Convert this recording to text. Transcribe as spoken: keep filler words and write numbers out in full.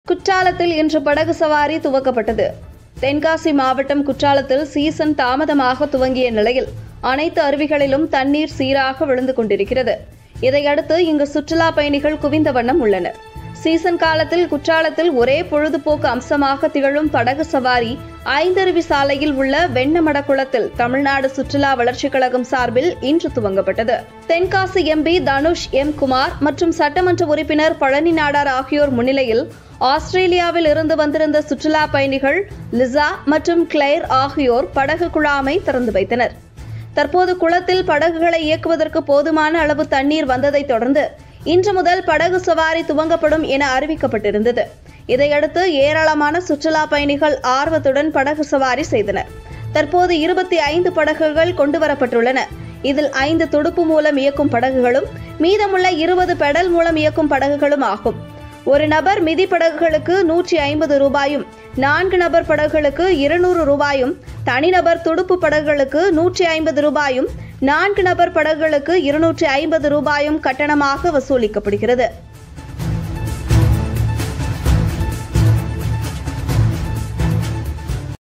குற்றாலத்தில் இன்று படகு சவாரி துவக்கப்பட்டது. தென்காசி மாவட்டம் குற்றாலத்தில் சீசன் தாமதமாக துவங்கிய நிலையில் அனைத்து அருவிகளிலும் தண்ணீர் சீராக விழுந்து கொண்டிருக்கிறது. இதையடுத்து இங்கு சுற்றுலா பயணிகள் குவிந்த வண்ணம் உள்ளனர். சீசன் காலத்தில் குற்றாலத்தில் ஒரே பொழுதுபோக்கு அம்சமாக திகழும் படகு சவாரி ஐந்தருவி சாலையில் உள்ள வெண்ணமடக்குளத்தில் தமிழ்நாடு சுற்றுலா வளர்ச்சிக் கழகம் சார்பில் இன்று துவங்கப்பட்டது. தென்காசி எம்பி தனுஷ் எம் குமார் மற்றும் சட்டமன்ற உறுப்பினர் பழனி நாடார் ஆகியோர் முன்னிலையில் ஆஸ்திரேலியாவில் இருந்து வந்திருந்த சுற்றுலா பயணிகள் லிசா மற்றும் கிளைர் ஆகியோர் படகு குழாமை திறந்து வைத்தனர். தற்போது குளத்தில் படகுகளை இயக்குவதற்கு போதுமான அளவு தண்ணீர் வந்ததை தொடர்ந்து இன்று முதல் படகு சவாரி துவங்கப்படும் என அறிவிக்கப்பட்டிருந்தது. இதையடுத்து ஏராளமான சுற்றுலா பயணிகள் ஆர்வத்துடன் படகு சவாரி செய்தனர். தற்போது இருபத்தி ஐந்து படகுகள் கொண்டுவரப்பட்டுள்ளன. இதில் ஐந்து துடுப்பு மூலம் இயக்கும் படகுகளும் மீதமுள்ள இருபது பெடல் மூலம் இயக்கும் படகுகளும் ஆகும். ஒரு நபர் மிதி படகுகளுக்கு நூற்றி ஐம்பது ரூபாயும், நான்கு நபர் படகுகளுக்கு இருநூறு ரூபாயும், தனிநபர் துடுப்பு படகுகளுக்கு நூற்றி ஐம்பது ரூபாயும், நான்கு நபர் படகுகளுக்கு இருநூற்றி ஐம்பது ரூபாயும் கட்டணமாக வசூலிக்கப்படுகிறது.